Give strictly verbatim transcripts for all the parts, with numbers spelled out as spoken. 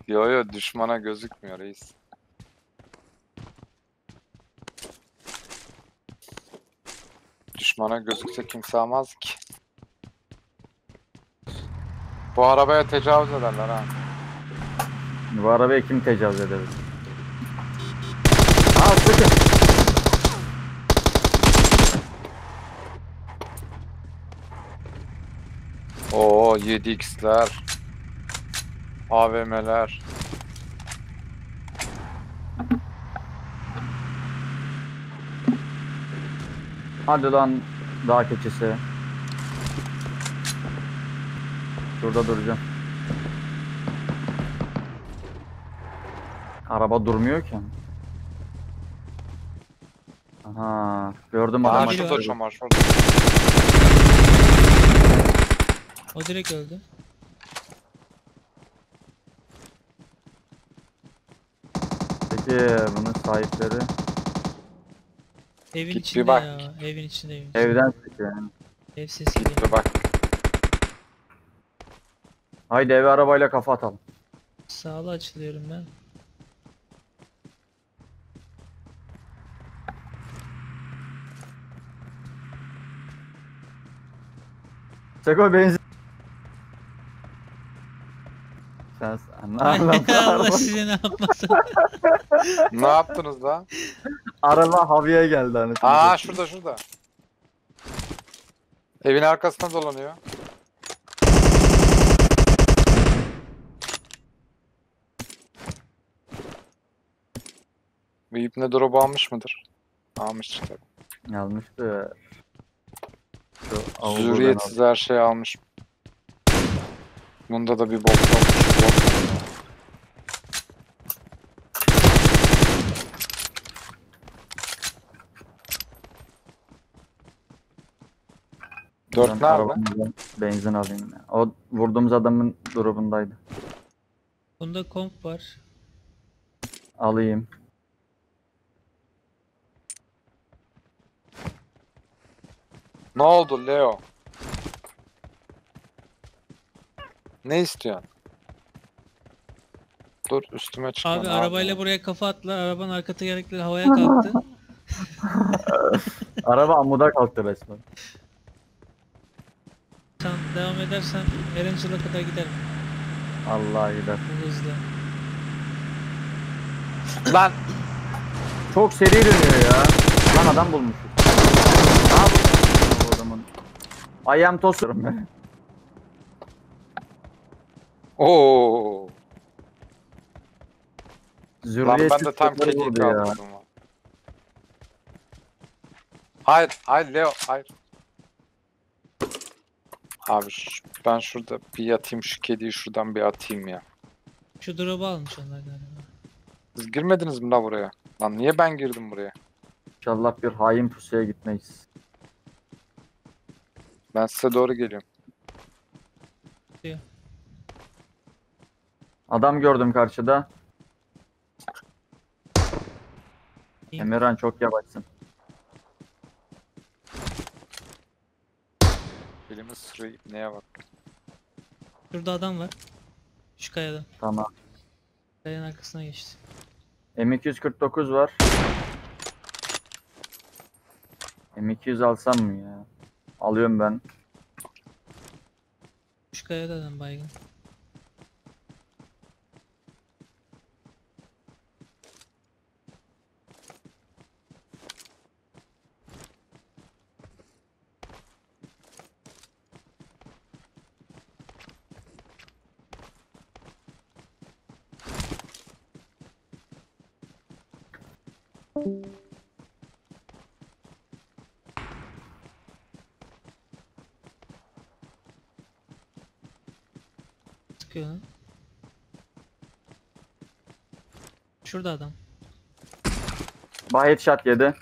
Yo yo, düşmana gözükmüyor reis. Düşmana gözükse kimse almaz ki. Bu arabaya tecavüz ederler ha. Bu arabaya kim tecavüz edebilir? Aa sıkın. Oo, yedi x'ler. A V M'ler. Hadi lan dağ keçisi. Şurada duracağım. Araba durmuyor ki. Aha gördüm Aa, adamı. biri şurada var. çomar şurada. O direkt öldü. Peki bunun sahipleri Evin Git bir içinde bak. ya. Evin içinde evin içinde. evden çıkıyor yani. Ev sesi Git geliyor. bir bak. Haydi eve arabayla kafa atalım. Sağlı açılıyorum ben. Seko benzin. Sen ne Ay, anlattın Allah araba? size ne yapmasın. Ne yaptınız lan? Araba havaya geldi hani. Aa, şurada şurada. Evin arkasına dolanıyor. Bu ipne drop almış mıdır? Almış işte. Yazmıştı. Şu avu buradan Zürriyetsiz her şeyi almış. Bunda da bir bok olmuş. Bok. al. Dört Ben nerede? arabamdan benzin alayım ya. O vurduğumuz adamın durumundaydı. Bunda komp var. Alayım. Ne oldu Leo? Ne istiyorsun? Dur, üstüme çıkma. Abi ne arabayla yapayım? buraya kafa attılar. Arabanın arka tekerlekleri havaya kalktı. Araba amuda kalktı resmen. Sen devam edersen Erencil'e kadar giderim. Allah gider. Bu hızla. Lan! Çok seri dönüyor ya. Lan adam bulmuşuz. Ne yapıyorsun o adamın? I am tosurum ben. Oo! Lan Zürriyetsiz ben de tam çocukları keki vurdu ya. kaldırdım. Hayır, hayır Leo, hayır. Abi şu- ben şurada bir yatayım, şu kediyi şuradan bir atayım ya. Şu drop'u almış onlar galiba. Siz girmediniz mi la buraya? Lan niye ben girdim buraya? İnşallah bir hain pusuya gitmeyiz. Ben size doğru geliyorum. Adam gördüm karşıda. İyi. Emirhan çok yavaşsın. Elimi sırayı neye bak. Şurada adam var. Şu kayada. Tamam. Kayanın arkasına geçti. M iki yüz kırk dokuz var. M iki yüz alsam mı ya? Alıyorum ben. Şu kayada adam baygın. Sıkıyor lan. Şurada adam. Bah headshot yedi.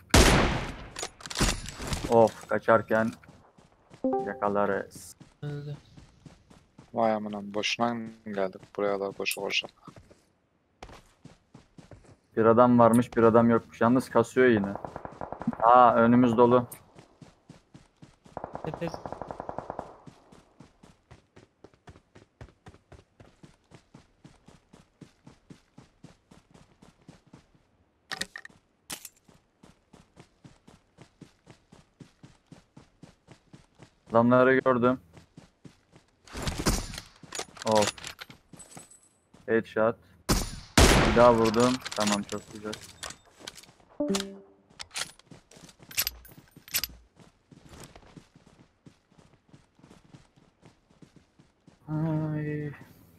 Of kaçarken yakalarız. Öldü. Vay amına, boşuna mı geldik buraya da boşu boşuna. Bir adam varmış bir adam yokmuş. Yalnız kasıyor yine. Aa önümüz dolu. Tepe. Adamları gördüm. Of. Headshot. Bir daha vurdum. Tamam, çok güzel. Ay.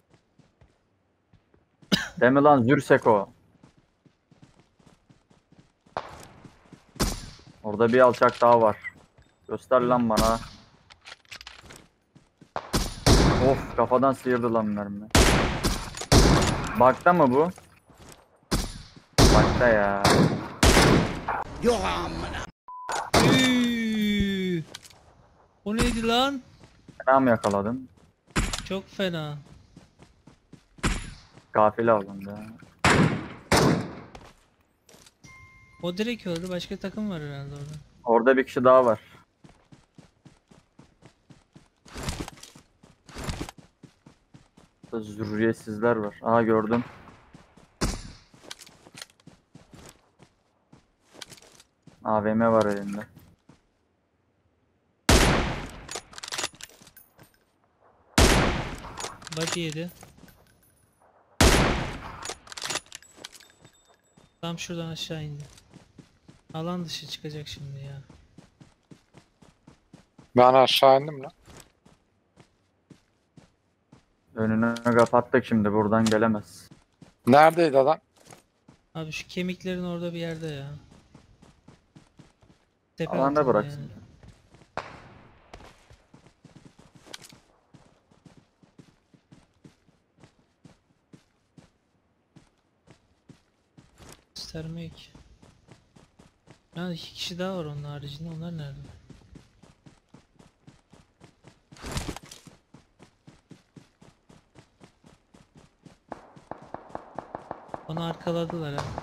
Demi lan Zürseko. Orada bir alçak daha var. Göster lan bana. Of, kafadan sıyırdı lan mermi. Bakta mı bu? Bakta ya. Üy! O neydi lan? Fena mı yakaladım? Çok fena. Gafile oldum da. O direkt öldü. Başka takım var herhalde orada. Orada bir kişi daha var. Burada zürriyetsizler var. Aha, gördüm. A V M var elinde. Body yedi. Tam şuradan aşağı indi. Alan dışı çıkacak şimdi ya. Ben aşağı indim lan. Önünü kapattık, şimdi buradan gelemez. Neredeydi adam? Abi şu kemiklerin orada bir yerde ya. Tepe Alanda altında bıraksın. yani. Göstermek. Yani iki kişi daha var onun haricinde. Onlar nerede? Onu arkaladılar ha.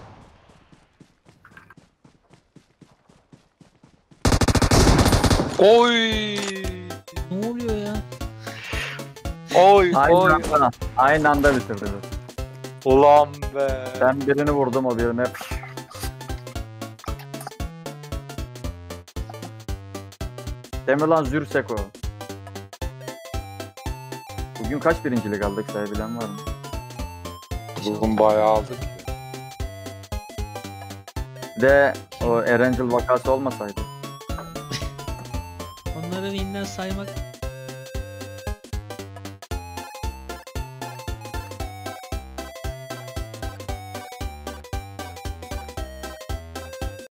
Oy! Ne oluyor ya? Oy Aynı oy! anda, aynı anda bitirdi. Ulan be! Ben birini vurdum, o birine. Demi lan Zürseko. Bugün kaç birincilik aldık, sayabilen var mı? Bugün bayağı aldık. Bir de o Erencil vakası olmasaydı. Onları win'den saymak